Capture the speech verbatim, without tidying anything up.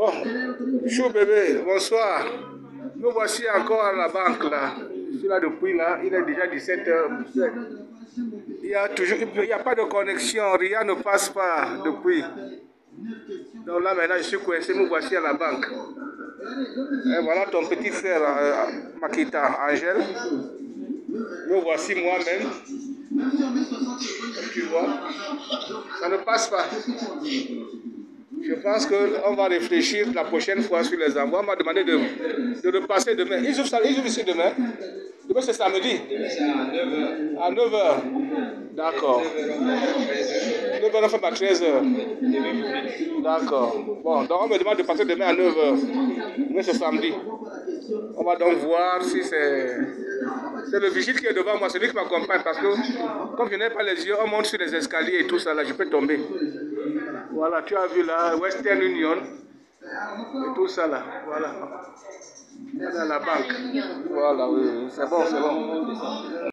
Bon, chou bébé, bonsoir. Nous voici encore à la banque là. Je suis là depuis là, il est déjà dix-sept heures. Il n'y a toujours, il n'y a pas de connexion, rien ne passe pas depuis. Donc là maintenant je suis coincé, nous voici à la banque. Et voilà ton petit frère euh, Makita, Angèle. Nous voici moi-même. Comme tu vois, ça ne passe pas. Je pense qu'on va réfléchir la prochaine fois sur les envois. On m'a demandé de, de repasser demain. Ils ouvrent, ils ouvrent ici demain. Demain c'est samedi. À neuf heures. D'accord. neuf heures, on fait à treize heures. D'accord. Bon, donc on me demande de passer demain à neuf heures. Demain c'est samedi. On va donc voir si c'est... C'est le vigile qui est devant moi, c'est lui qui m'accompagne. Parce que comme je n'ai pas les yeux, on monte sur les escaliers et tout ça là, je peux tomber. Voilà, tu as vu là, Western Union, et tout ça là, voilà. Dans la banque. Voilà, oui, c'est bon, c'est bon.